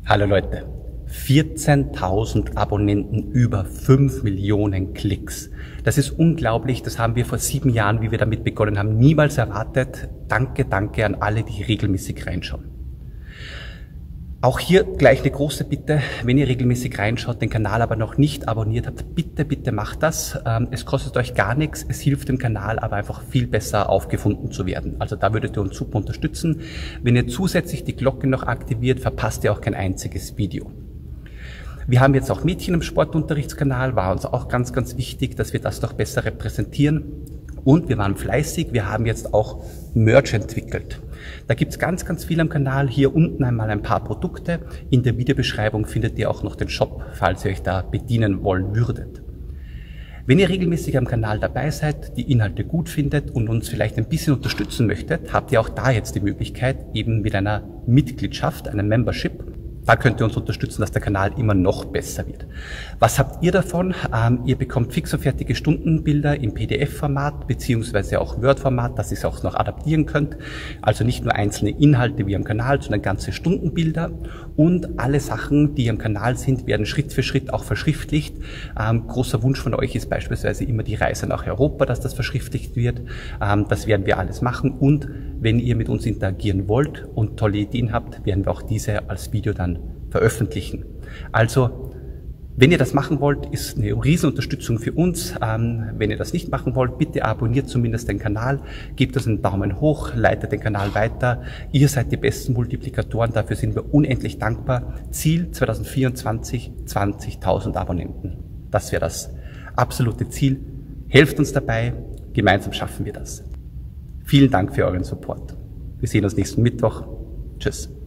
Hallo Leute, 14.000 Abonnenten, über 5 Millionen Klicks. Das ist unglaublich, das haben wir vor 7 Jahren, wie wir damit begonnen haben, niemals erwartet. Danke an alle, die regelmäßig reinschauen. Auch hier gleich eine große Bitte, wenn ihr regelmäßig reinschaut, den Kanal aber noch nicht abonniert habt, bitte macht das. Es kostet euch gar nichts, es hilft dem Kanal aber einfach viel besser aufgefunden zu werden. Also da würdet ihr uns super unterstützen. Wenn ihr zusätzlich die Glocke noch aktiviert, verpasst ihr auch kein einziges Video. Wir haben jetzt auch Mädchen im Sportunterrichtskanal, war uns auch ganz wichtig, dass wir das noch besser repräsentieren. Und wir waren fleißig, wir haben jetzt auch Merch entwickelt. Da gibt's ganz viel am Kanal. Hier unten einmal ein paar Produkte. In der Videobeschreibung findet ihr auch noch den Shop, falls ihr euch da bedienen wollen würdet. Wenn ihr regelmäßig am Kanal dabei seid, die Inhalte gut findet und uns vielleicht ein bisschen unterstützen möchtet, habt ihr auch da jetzt die Möglichkeit, eben mit einer Mitgliedschaft, einem Membership. Da könnt ihr uns unterstützen, dass der Kanal immer noch besser wird. Was habt ihr davon? Ihr bekommt fix und fertige Stundenbilder im PDF-Format beziehungsweise auch Word-Format, dass ihr es auch noch adaptieren könnt. Also nicht nur einzelne Inhalte wie am Kanal, sondern ganze Stundenbilder. Und alle Sachen, die am Kanal sind, werden Schritt für Schritt auch verschriftlicht. Großer Wunsch von euch ist beispielsweise immer die Reise nach Europa, dass das verschriftlicht wird. Das werden wir alles machen. Und wenn ihr mit uns interagieren wollt und tolle Ideen habt, werden wir auch diese als Video dann veröffentlichen. Also, wenn ihr das machen wollt, ist eine Riesenunterstützung für uns. Wenn ihr das nicht machen wollt, bitte abonniert zumindest den Kanal, gebt uns einen Daumen hoch, leitet den Kanal weiter. Ihr seid die besten Multiplikatoren, dafür sind wir unendlich dankbar. Ziel 2024, 20.000 Abonnenten. Das wäre das absolute Ziel. Helft uns dabei, gemeinsam schaffen wir das. Vielen Dank für euren Support. Wir sehen uns nächsten Mittwoch. Tschüss.